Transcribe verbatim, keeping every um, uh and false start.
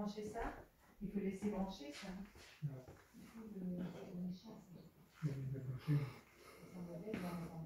brancher ça. Il faut laisser brancher ça. Ouais. Il faut le brancher ça. Il faut le brancher. Ça va bien,